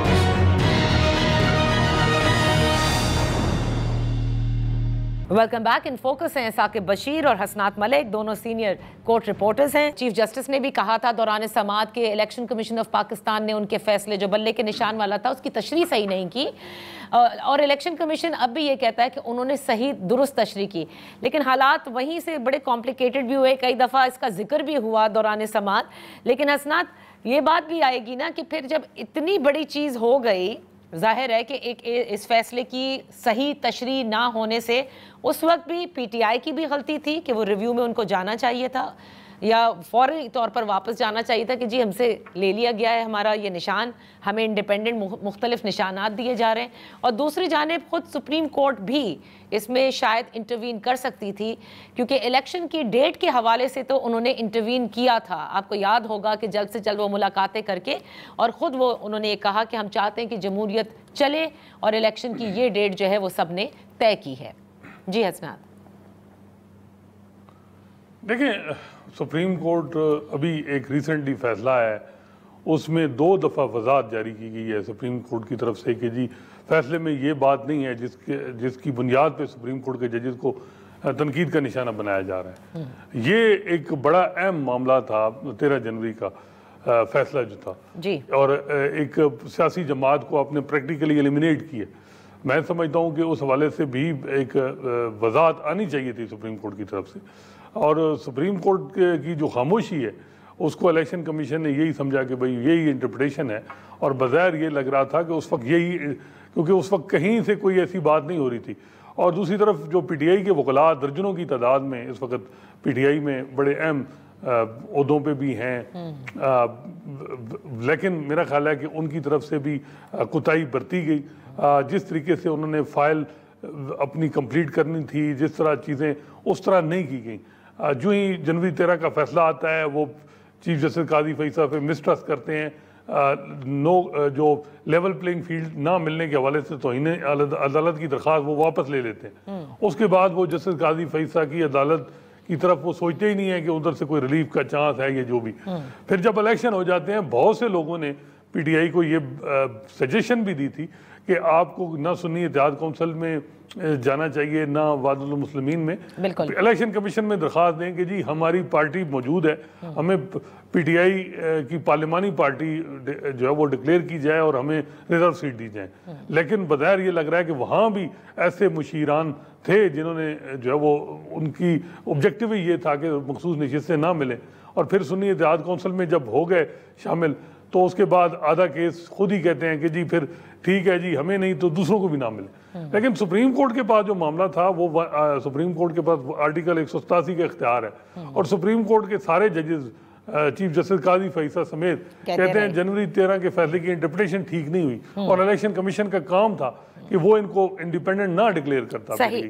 Welcome back. इन फोकस हैं साकिब बशीर और हसनात मलिक, दोनों सीनियर कोर्ट रिपोर्टर्स हैं। चीफ जस्टिस ने भी कहा था दौरान समाअत के इलेक्शन कमीशन ऑफ पाकिस्तान ने उनके फैसले जो बल्ले के निशान वाला था उसकी तशरीह सही नहीं की, और इलेक्शन कमीशन अब भी ये कहता है कि उन्होंने सही दुरुस्त तशरीह की, लेकिन हालात वहीं से बड़े कॉम्प्लिकेटेड भी हुए, कई दफ़ा इसका जिक्र भी हुआ दौरान समाअत। लेकिन हसनात, ये बात भी आएगी ना कि फिर जब इतनी बड़ी चीज़ हो गई, जाहिर है कि एक इस फैसले की सही तशरीह ना होने से उस वक्त भी पीटीआई की भी गलती थी कि वो रिव्यू में उनको जाना चाहिए था या फौरी तौर पर वापस जाना चाहिए था कि जी हमसे ले लिया गया है हमारा ये निशान, हमें इंडिपेंडेंट मुख्तलिफ निशानात दिए जा रहे हैं। और दूसरी जानिब खुद सुप्रीम कोर्ट भी इसमें शायद इंटरवीन कर सकती थी, क्योंकि इलेक्शन की डेट के हवाले से तो उन्होंने इंटरवीन किया था। आपको याद होगा कि जल्द से जल्द वो मुलाकातें करके और ख़ुद वो उन्होंने ये कहा कि हम चाहते हैं कि जमहूरियत चले और इलेक्शन की ये डेट जो है वो सब ने तय की है। जी हसनात। देखिए, सुप्रीम कोर्ट अभी एक रिसेंटली फैसला है, उसमें 2 दफ़ा वजाहत जारी की गई है सुप्रीम कोर्ट की तरफ से कि जी फैसले में ये बात नहीं है जिसकी बुनियाद पे सुप्रीम कोर्ट के जजेस को तनकीद का निशाना बनाया जा रहा है। ये एक बड़ा अहम मामला था 13 जनवरी का फैसला जो था जी, और एक सियासी जमात को आपने प्रैक्टिकली एलिमिनेट किया। मैं समझता हूँ कि उस हवाले से भी एक वजाहत आनी चाहिए थी सुप्रीम कोर्ट की तरफ से, और सुप्रीम कोर्ट की जो खामोशी है उसको इलेक्शन कमीशन ने यही समझा कि भाई यही इंटरप्रिटेशन है, और बज़ाहिर ये लग रहा था कि उस वक्त यही, क्योंकि उस वक्त कहीं से कोई ऐसी बात नहीं हो रही थी। और दूसरी तरफ जो पीटीआई के वकला दर्जनों की तादाद में इस वक्त पीटीआई में बड़े अहम ओहदों पे भी हैं, लेकिन मेरा ख्याल है कि उनकी तरफ से भी कोताही बरती गई। जिस तरीके से उन्होंने फाइल अपनी कंप्लीट करनी थी, जिस तरह चीज़ें उस तरह नहीं की गई। जो ही जनवरी 13 का फैसला आता है वो चीफ जस्टिस काजी फैसा पे मिसट्रस्ट करते हैं, जो लेवल प्लेइंग फील्ड ना मिलने के हवाले से तौहीन अदालत की दरख्वास्त वो वापस ले लेते हैं। उसके बाद वो जस्टिस काजी फैसा की अदालत की तरफ वो सोचते ही नहीं है कि उधर से कोई रिलीफ का चांस है, ये जो भी। फिर जब इलेक्शन हो जाते हैं, बहुत से लोगों ने पीटीआई को ये सजेशन भी दी थी कि आपको ना सुन्नी इत्तेहाद कौंसिल में जाना चाहिए, ना वादुल मुस्लिमीन में। इलेक्शन कमीशन में दरख्वास्त दें कि जी हमारी पार्टी मौजूद है, हमें पीटीआई की पार्लिमानी पार्टी जो है वो डिक्लेयर की जाए और हमें रिजर्व सीट दी जाए। लेकिन बज़ाहिर ये लग रहा है कि वहाँ भी ऐसे मुशीरान थे जिन्होंने जो है वो, उनकी ऑब्जेक्टिव ही ये था कि मखसूस नशिस्तें ना मिले, और फिर सुन्नी इत्तेहाद कौंसिल में जब हो गए शामिल, तो उसके बाद आधा केस खुद ही कहते हैं कि जी फिर ठीक है जी, हमें नहीं तो दूसरों को भी ना मिले। लेकिन सुप्रीम कोर्ट के पास जो मामला था वो सुप्रीम कोर्ट के पास आर्टिकल 187 का इख्तियार है, और सुप्रीम कोर्ट के सारे जजेस चीफ जस्टिस काजी फैसा समेत कहते हैं जनवरी 13 के फैसले की इंटरप्रिटेशन ठीक नहीं हुई, और इलेक्शन कमीशन का काम था कि वो इनको इंडिपेंडेंट ना डिक्लेयर करता।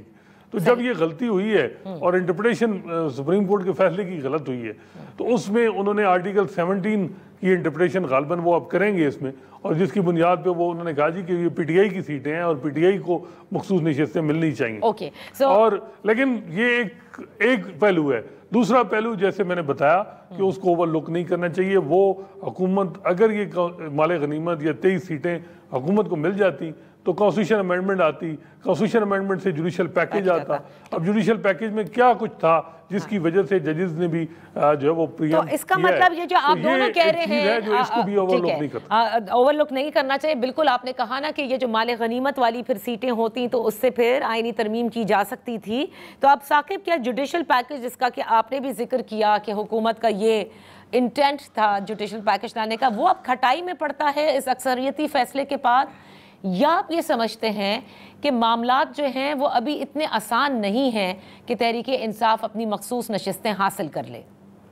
तो जब ये गलती हुई है और इंटरप्रिटेशन सुप्रीम कोर्ट के फैसले की गलत हुई है, तो उसमें उन्होंने आर्टिकल 17 की इंटरप्रिटेशन गालबन वो अब करेंगे इसमें, और जिसकी बुनियाद पे वो उन्होंने कहा जी कि ये पीटीआई की सीटें हैं और पीटीआई को मखसूस नशिस्तें मिलनी चाहिए। ओके, और लेकिन ये एक पहलू है। दूसरा पहलू, जैसे मैंने बताया कि उसको ओवरलुक नहीं करना चाहिए। वो हुकूमत, अगर ये माले गनीमत या 23 सीटें हुकूमत को मिल जाती तो कॉन्स्टिट्यूशन अमेंडमेंट आती, कॉन्स्टिट्यूशन अमेंडमेंट से जुडिशल पैकेज आता। अब जुडिशल पैकेज में क्या कुछ था जिसकी वजह से जजेस ने भी जो है वो तो इसका मतलब ये जो आप दोनों कह रहे हैं जो इसको भी ओवरलुक नहीं करना, ओवरलुक नहीं करना चाहिए। बिल्कुल आपने कहा ना कि ये जो माले गनीमत वाली फिर सीटें होती तो उससे फिर आईनी तरमीम की जा सकती थी। तो अब साकिब, क्या जुडिशल पैकेज जिसका कि आपने भी जिक्र किया कि हुकूमत का ये इंटेंट था जुडिशल पैकेज लाने का, वो अब खटाई में पड़ता है इस अक्सरियती फैसले के बाद, या आप ये समझते हैं कि मामलात जो हैं वो अभी इतने आसान नहीं हैं कि तहरीक इंसाफ अपनी मखसूस नशिस्तें हासिल कर ले?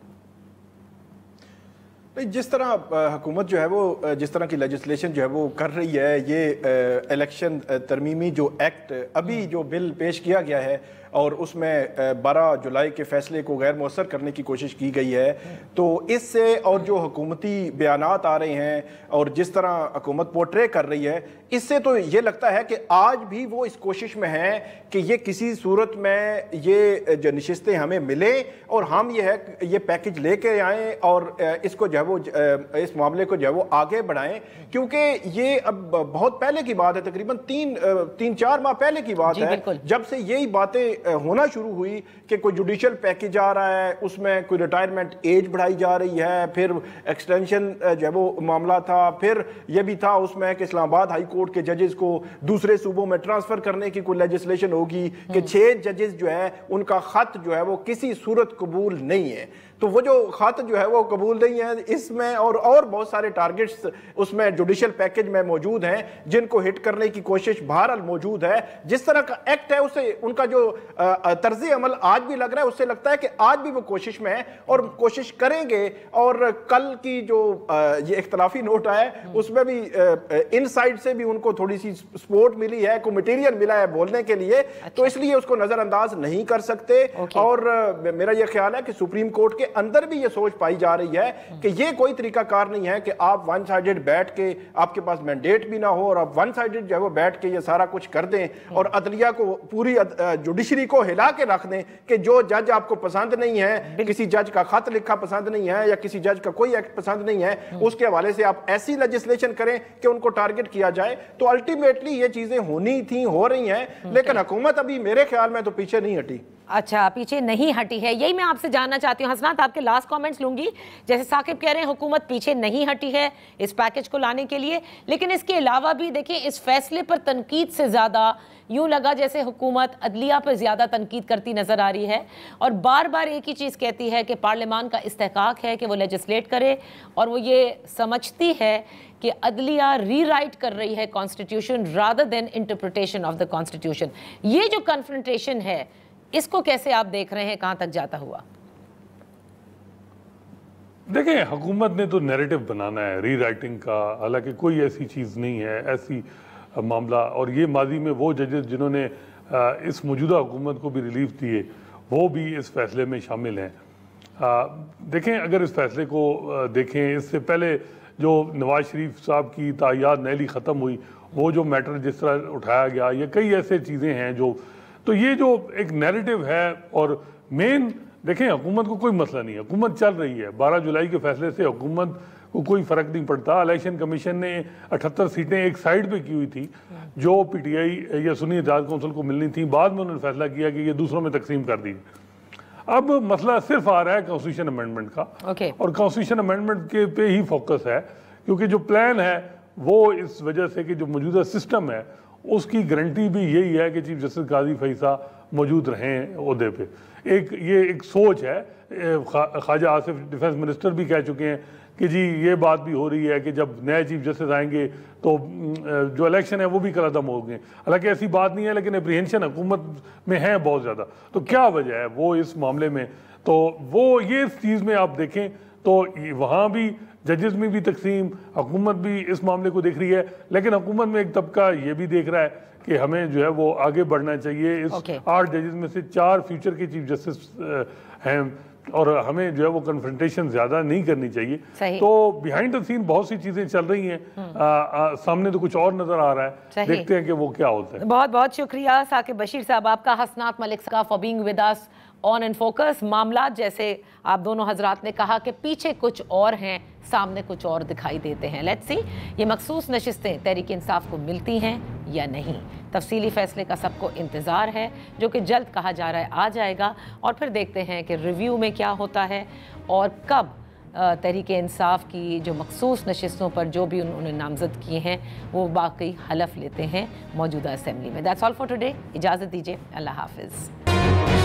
जिस तरह हुकूमत जो है वो जिस तरह की लेजिस्लेशन जो है वो कर रही है, ये इलेक्शन तरमीमी जो एक्ट अभी जो बिल पेश किया गया है और उसमें 12 जुलाई के फैसले को गैर मौसर करने की कोशिश की गई है, तो इससे और जो हुकूमती बयानात आ रहे हैं और जिस तरह हुकूमत पोर्ट्रे कर रही है, इससे तो ये लगता है कि आज भी वो इस कोशिश में है कि ये किसी सूरत में ये जो नशिस्तें हमें मिले और हम ये पैकेज लेके आएँ और इसको जो है वो इस मामले को जो है वो आगे बढ़ाएं। क्योंकि ये अब बहुत पहले की बात है, तकरीबन 3-4 माह पहले की बात है, जब से यही बातें होना शुरू हुई कि कोई जुडिशियल पैकेज आ रहा है, उसमें कोई रिटायरमेंट एज बढ़ाई जा रही है, फिर एक्सटेंशन जो है वो मामला था, फिर यह भी था उसमें कि इस्लामाबाद हाई कोर्ट के जजेस को दूसरे सूबों में ट्रांसफर करने की कोई लेजिस्लेशन होगी कि 6 जजेस जो है उनका खत जो है वो किसी सूरत कबूल नहीं है। तो वो जो खत जो है वो कबूल नहीं है, इसमें और बहुत सारे टारगेट्स उसमें जुडिशियल पैकेज में मौजूद हैं जिनको हिट करने की कोशिश बहरहाल मौजूद है। जिस तरह का एक्ट है उससे उनका जो तर्ज अमल आज भी लग रहा है, उससे लगता है कि आज भी वो कोशिश में है और कोशिश करेंगे। और कल की जो ये इख्तलाफी नोट आया उसमें भी इन साइड से भी उनको थोड़ी सी सपोर्ट मिली है, को मटेरियल मिला है बोलने के लिए, तो इसलिए उसको नजरअंदाज नहीं कर सकते। और मेरा यह ख्याल है कि सुप्रीम कोर्ट के अंदर भी ये सोच पाई जा रही है कि ये कोई तरीका कार नहीं है कि आप वन साइडेड बैठ के, आपके पास मैंडेट भी ना हो और आप वन साइडेड जो है वो बैठ के ये सारा कुछ कर दें और अदलिया को, पूरी जुडिशरी को हिला के रख दें कि जो जज आपको पसंद नहीं है, किसी जज का खत लिखा पसंद नहीं है या किसी जज का कोई एक्ट पसंद नहीं है, उसके हवाले से आप ऐसी लेजिस्लेशन करें कि उनको टारगेट किया जाए। तो अल्टीमेटली ये चीजें होनी थी, हो रही हैं, लेकिन हुकूमत अभी मेरे ख्याल में तो पीछे नहीं हटी। अच्छा, पीछे नहीं हटी है, यही मैं आपसे जानना चाहती हूँ। हसनात, आपके लास्ट कमेंट्स लूंगी। जैसे साकिब कह रहे हैं हुकूमत पीछे नहीं हटी है इस पैकेज को लाने के लिए, लेकिन इसके अलावा भी देखिए इस फैसले पर तनकीद से ज़्यादा यूँ लगा जैसे हुकूमत अदलिया पर ज़्यादा तनकीद करती नज़र आ रही है और बार बार एक ही चीज़ कहती है कि पार्लियामान का इस्तेहकाक है कि वो लेजिस्लेट करे और वो ये समझती है कि अदलिया रीराइट कर रही है constitution rather than interpretation of the constitution. ये जो कन्फ्रंटेशन है, इसको कैसे आप देख रहे हैं, कहां तक जाता हुआ? देखें, हुकूमत ने तो नैरेटिव बनाना है रीराइटिंग का, हालांकि कोई ऐसी चीज़ नहीं है, ऐसी मामला। और ये माजी में वो जजेस जिन्होंने इस मौजूदा हुकूमत को भी रिलीफ दिए वो भी इस फैसले में शामिल हैं। देखें, अगर इस फैसले को देखें, इससे पहले जो नवाज शरीफ साहब की तायाद नैली ख़त्म हुई, वो जो मैटर जिस तरह उठाया गया, ये कई ऐसे चीज़ें हैं जो, तो ये जो एक नैरेटिव है। और मेन देखें, हुकूमत को कोई मसला नहीं है, हुकूमत चल रही है। 12 जुलाई के फैसले से हुकूमत को कोई फ़र्क नहीं पड़ता। इलेक्शन कमीशन ने 78 सीटें एक साइड पे की हुई थी जो पीटीआई या सुन्नी इत्तेहाद कौंसिल को मिलनी थी, बाद में उन्होंने फैसला किया कि ये दूसरों में तकसीम कर दी। अब मसला सिर्फ आ रहा है कॉन्स्टिट्यूशन अमेंडमेंट का, और कॉन्स्टिट्यूशन अमेंडमेंट के पे ही फोकस है, क्योंकि जो प्लान है वो इस वजह से कि जो मौजूदा सिस्टम है उसकी गारंटी भी यही है कि चीफ जस्टिस काजी फैसा मौजूद रहें ओहदे पे। ये एक सोच है। ख्वाजा आसिफ डिफेंस मिनिस्टर भी कह चुके हैं कि जी ये बात भी हो रही है कि जब नए चीफ जस्टिस आएंगे तो जो इलेक्शन है वो भी कलअदम हो गए। हालांकि ऐसी बात नहीं है, लेकिन एप्रीहेंशन हुकूमत में है बहुत ज़्यादा। तो क्या वजह है वो इस मामले में, तो वो ये इस चीज़ में आप देखें तो वहाँ भी जजेस में भी तकसीम, हुकूमत भी इस मामले को देख रही है, लेकिन हुकूमत में एक तबका ये भी देख रहा है कि हमें जो है वो आगे बढ़ना चाहिए। इस 8 जजेस में से 4 फ्यूचर के चीफ जस्टिस हैं और हमें जो है वो कन्फ्रंटेशन ज्यादा नहीं करनी चाहिए। तो बिहाइंड द सीन बहुत सी चीजें चल रही हैं, सामने तो कुछ और नजर आ रहा है, देखते हैं कि वो क्या होता है। बहुत बहुत शुक्रिया साकिब बशीर साहब आपका, हसनात मलिक साहब for being with us on in focus. मामला जैसे आप दोनों हजरात ने कहा कि पीछे कुछ और हैं, सामने कुछ और दिखाई देते हैं। लेट्स सी ये मखसूस नशिस्तें तहरीक इंसाफ को मिलती हैं या नहीं। तफसीली फैसले का सबको इंतज़ार है जो कि जल्द कहा जा रहा है आ जाएगा, और फिर देखते हैं कि रिव्यू में क्या होता है और कब तहरीक इंसाफ की जो मखसूस नशिस्तों पर जो भी उन्होंने नामजद किए हैं वो वाकई हलफ लेते हैं मौजूदा असम्बली में। That's all for today. इजाज़त दीजिए, अल्लाह हाफिज़।